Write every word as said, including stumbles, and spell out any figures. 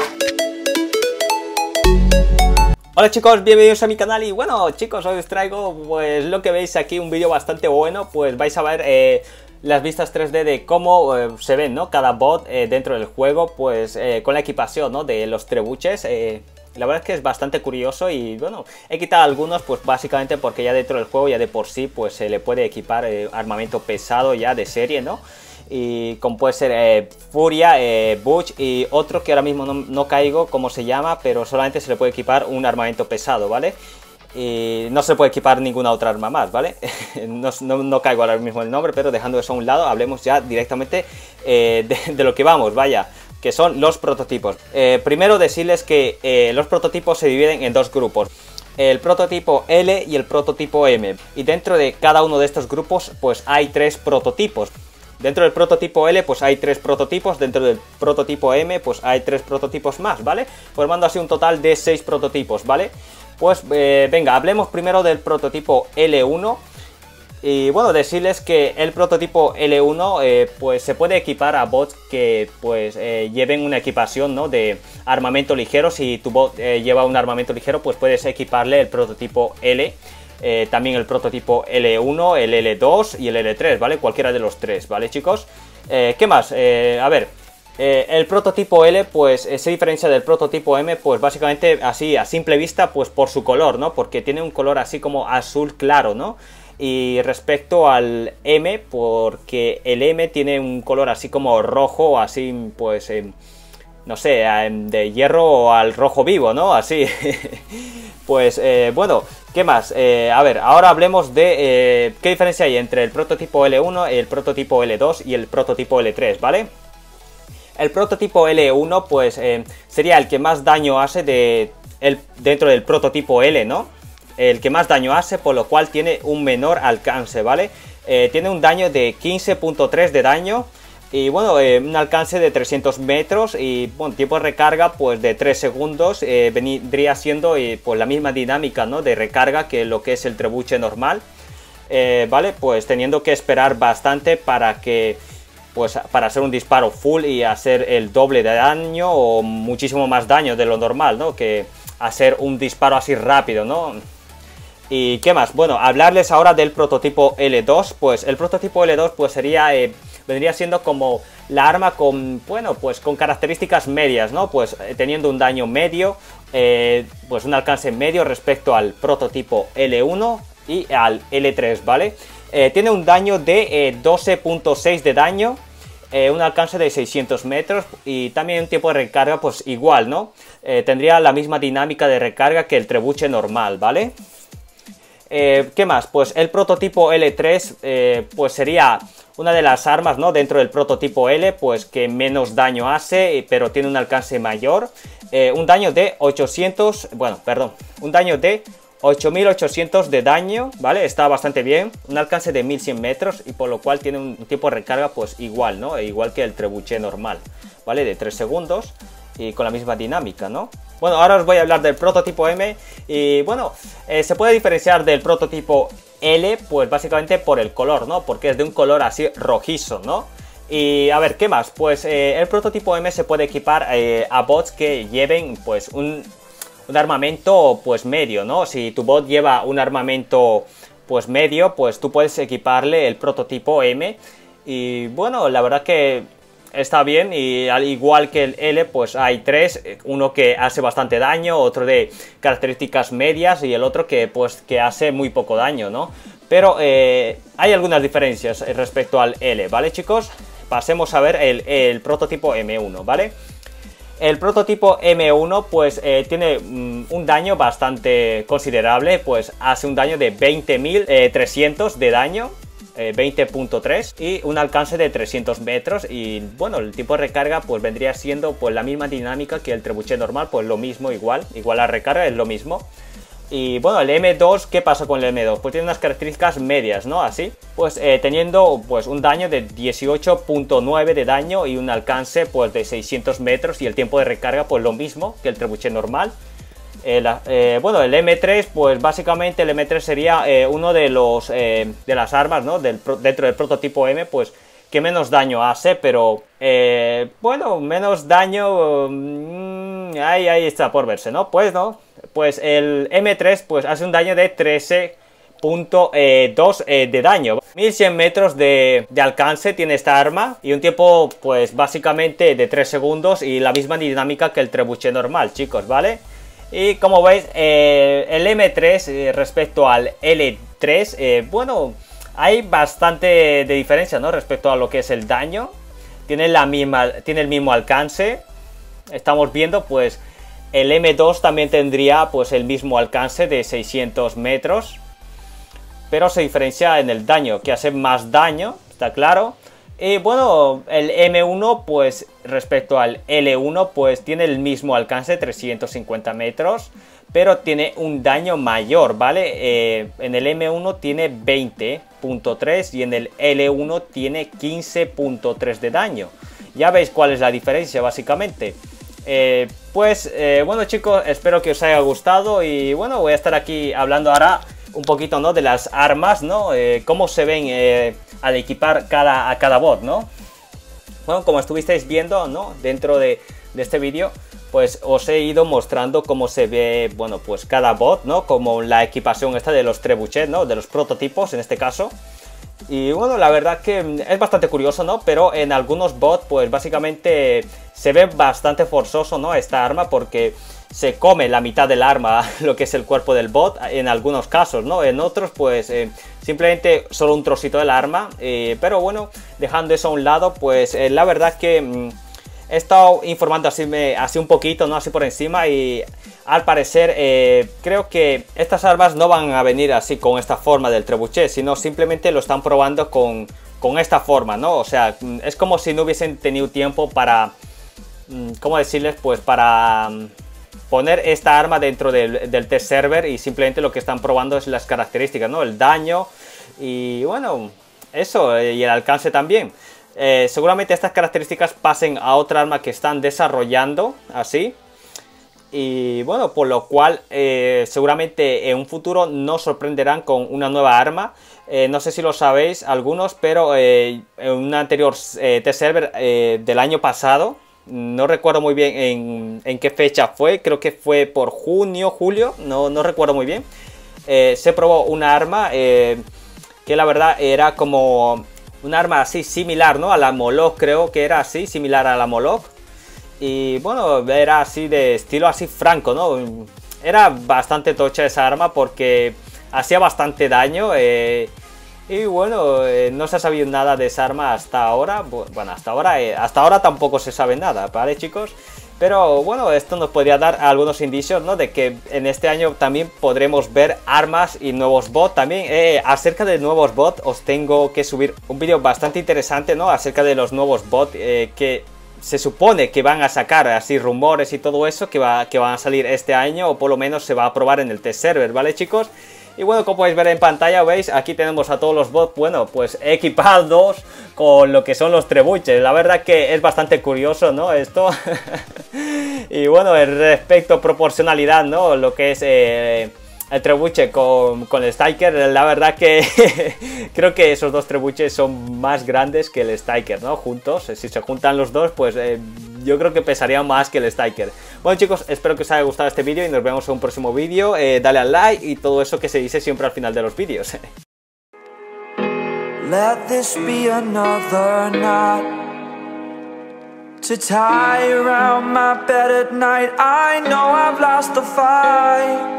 Hola chicos, bienvenidos a mi canal y bueno chicos, hoy os traigo pues lo que veis aquí, un vídeo bastante bueno. Pues vais a ver eh, las vistas tres D de cómo eh, se ven, ¿no? Cada bot eh, dentro del juego, pues eh, con la equipación, ¿no? De los trebuches. eh, La verdad es que es bastante curioso y bueno, he quitado algunos pues básicamente porque ya dentro del juego ya de por sí pues se le puede equipar eh, armamento pesado ya de serie, ¿no? Y como puede ser eh, Furia, eh, Butch y otro que ahora mismo no, no caigo cómo se llama, pero solamente se le puede equipar un armamento pesado, ¿vale? Y no se puede equipar ninguna otra arma más, ¿vale? no, no, no caigo ahora mismo el nombre, pero dejando eso a un lado, hablemos ya directamente eh, de, de lo que vamos, vaya, que son los prototipos. Eh, primero decirles que eh, los prototipos se dividen en dos grupos. El prototipo L y el prototipo M. Y dentro de cada uno de estos grupos pues hay tres prototipos. Dentro del prototipo L pues hay tres prototipos, dentro del prototipo M pues hay tres prototipos más, ¿vale? Formando así un total de seis prototipos, ¿vale? Pues eh, venga, hablemos primero del prototipo L uno. Y bueno, decirles que el prototipo L uno eh, pues se puede equipar a bots que pues eh, lleven una equipación, ¿no? De armamento ligero. Si tu bot eh, lleva un armamento ligero pues puedes equiparle el prototipo L. Eh, también el prototipo L uno, el L dos y el L tres, ¿vale? Cualquiera de los tres, ¿vale, chicos? Eh, ¿Qué más? Eh, a ver, eh, el prototipo L, pues, eh, se diferencia del prototipo M, pues, básicamente, así, a simple vista, pues, por su color, ¿no? Porque tiene un color así como azul claro, ¿no? Y respecto al M, porque el M tiene un color así como rojo, así, pues, eh, no sé, de hierro al rojo vivo, ¿no? Así. Pues, eh, bueno, ¿qué más? Eh, a ver, ahora hablemos de eh, qué diferencia hay entre el prototipo L uno, el prototipo L dos y el prototipo L tres, ¿vale? El prototipo L uno, pues, eh, sería el que más daño hace de el, dentro del prototipo L, ¿no? El que más daño hace, por lo cual tiene un menor alcance, ¿vale? Eh, tiene un daño de quince punto tres de daño. Y bueno, eh, un alcance de trescientos metros y bueno, tiempo de recarga pues de tres segundos. eh, vendría siendo eh, pues la misma dinámica, ¿no? De recarga que lo que es el trebuche normal. eh, Vale, pues teniendo que esperar bastante para que pues para hacer un disparo full y hacer el doble de daño o muchísimo más daño de lo normal, ¿no? Que hacer un disparo así rápido, ¿no? ¿Y qué más? Bueno, hablarles ahora del prototipo L dos. Pues el prototipo L dos pues sería... Eh, vendría siendo como la arma con, bueno, pues con características medias, ¿no? Pues eh, teniendo un daño medio, eh, pues un alcance medio respecto al prototipo L uno y al L tres, ¿vale? Eh, tiene un daño de eh, doce punto seis de daño, eh, un alcance de seiscientos metros y también un tiempo de recarga pues igual, ¿no? Eh, tendría la misma dinámica de recarga que el trebuche normal, ¿vale? Eh, ¿Qué más? Pues el prototipo L tres eh, pues sería una de las armas, ¿no? Dentro del prototipo L, pues que menos daño hace, pero tiene un alcance mayor. Eh, un daño de ochocientos, bueno, perdón, un daño de ocho mil ochocientos de daño, ¿vale? Está bastante bien. Un alcance de mil cien metros y por lo cual tiene un tiempo de recarga pues igual, ¿no? Igual que el trebuche normal, ¿vale? De tres segundos y con la misma dinámica, ¿no? Bueno, ahora os voy a hablar del prototipo M y bueno, eh, se puede diferenciar del prototipo L, pues básicamente por el color, ¿no? Porque es de un color así rojizo, ¿no? Y a ver, ¿qué más? Pues eh, el prototipo M se puede equipar eh, a bots que lleven pues un, un armamento pues medio, ¿no? Si tu bot lleva un armamento pues medio, pues tú puedes equiparle el prototipo M y bueno, la verdad que está bien. Y al igual que el L, pues hay tres, uno que hace bastante daño, otro de características medias y el otro que pues que hace muy poco daño, ¿no? Pero eh, hay algunas diferencias respecto al L, ¿vale, chicos? Pasemos a ver el, el prototipo M uno, ¿vale? El prototipo M uno pues eh, tiene mm, un daño bastante considerable, pues hace un daño de veinte mil trescientos de daño, eh, veinte punto tres y un alcance de trescientos metros. Y bueno, el tipo de recarga pues vendría siendo pues la misma dinámica que el trebuchet normal, pues lo mismo, igual, igual la recarga es lo mismo. Y bueno, el M dos, ¿qué pasa con el M dos? Pues tiene unas características medias, ¿no? Así, pues eh, teniendo pues un daño de dieciocho punto nueve de daño y un alcance pues de seiscientos metros y el tiempo de recarga pues lo mismo que el trebuchet normal. Eh, la, eh, bueno, el M tres, pues básicamente el M tres sería eh, uno de los eh, de las armas, ¿no? Del, dentro del prototipo M, pues que menos daño hace, pero eh, bueno, menos daño... Mmm, ahí, ahí está por verse, ¿no? Pues no, pues el M tres pues hace un daño de trece punto dos eh, de daño. mil cien metros de, de alcance tiene esta arma y un tiempo pues básicamente de tres segundos y la misma dinámica que el trebuchet normal, chicos, ¿vale? Y como veis, eh, el M tres eh, respecto al L tres, eh, bueno, hay bastante de diferencia, ¿no? Respecto a lo que es el daño. Tiene, la misma, tiene el mismo alcance. Estamos viendo, pues, el M dos también tendría, pues, el mismo alcance de seiscientos metros. Pero se diferencia en el daño, que hace más daño, está claro. Y bueno, el M uno, pues respecto al L uno, pues tiene el mismo alcance, trescientos cincuenta metros, pero tiene un daño mayor, ¿vale? Eh, en el M uno tiene veinte punto tres y en el L uno tiene quince punto tres de daño. Ya veis cuál es la diferencia, básicamente. Eh, pues, eh, bueno, chicos, espero que os haya gustado y bueno, voy a estar aquí hablando ahora un poquito, ¿no? De las armas, ¿no? Eh, cómo se ven eh, al equipar cada, a cada bot, ¿no? Bueno, como estuvisteis viendo, ¿no? Dentro de, de este vídeo, pues os he ido mostrando cómo se ve, bueno, pues cada bot, ¿no? Como la equipación esta de los trebuchets, ¿no? De los prototipos, en este caso. Y bueno, la verdad que es bastante curioso, ¿no? Pero en algunos bots, pues básicamente se ve bastante forzoso, ¿no? Esta arma porque se come la mitad del arma, lo que es el cuerpo del bot, en algunos casos, ¿no? En otros, pues eh, simplemente solo un trocito del arma. Eh, pero bueno, dejando eso a un lado, pues eh, la verdad que mm, he estado informando así, me, así un poquito, ¿no? Así por encima y al parecer eh, creo que estas armas no van a venir así con esta forma del trebuchet, sino simplemente lo están probando con, con esta forma, ¿no? O sea, es como si no hubiesen tenido tiempo para, ¿cómo decirles? Pues para poner esta arma dentro del, del test server y simplemente lo que están probando es las características, ¿no? El daño y bueno, eso, y el alcance también. Eh, seguramente estas características pasen a otra arma que están desarrollando, así. Y bueno, por lo cual eh, seguramente en un futuro nos sorprenderán con una nueva arma. Eh, no sé si lo sabéis algunos, pero eh, en un anterior eh, test server eh, del año pasado, no recuerdo muy bien en, en qué fecha fue, creo que fue por junio, julio, no, no recuerdo muy bien. Eh, se probó una arma eh, que la verdad era como un arma así similar, ¿no? A la Moloch, creo que era así, similar a la Moloch. Y bueno, era así de estilo así franco, ¿no? Era bastante tocha esa arma porque hacía bastante daño. Eh, y bueno, eh, no se ha sabido nada de esa arma hasta ahora. Bueno, hasta ahora, eh, hasta ahora tampoco se sabe nada, ¿vale, chicos? Pero bueno, esto nos podría dar algunos indicios, ¿no? De que en este año también podremos ver armas y nuevos bots. También eh, acerca de nuevos bots os tengo que subir un vídeo bastante interesante, ¿no? Acerca de los nuevos bots eh, que se supone que van a sacar, así rumores y todo eso, que, va, que van a salir este año, o por lo menos se va a probar en el test server, ¿vale, chicos? Y bueno, como podéis ver en pantalla, veis, aquí tenemos a todos los bots, bueno, pues equipados con lo que son los trebuchets. La verdad que es bastante curioso, ¿no? Esto. Y bueno, el respecto proporcionalidad, ¿no? Lo que es eh, el trebuchet con, con el Striker, la verdad que creo que esos dos trebuchets son más grandes que el Striker, ¿no? Juntos, si se juntan los dos, pues eh, yo creo que pesarían más que el Striker. Bueno, chicos, espero que os haya gustado este vídeo y nos vemos en un próximo vídeo. Eh, dale al like y todo eso que se dice siempre al final de los vídeos. Let this be another knot to tie around my bed at night. I know I've lost the fight,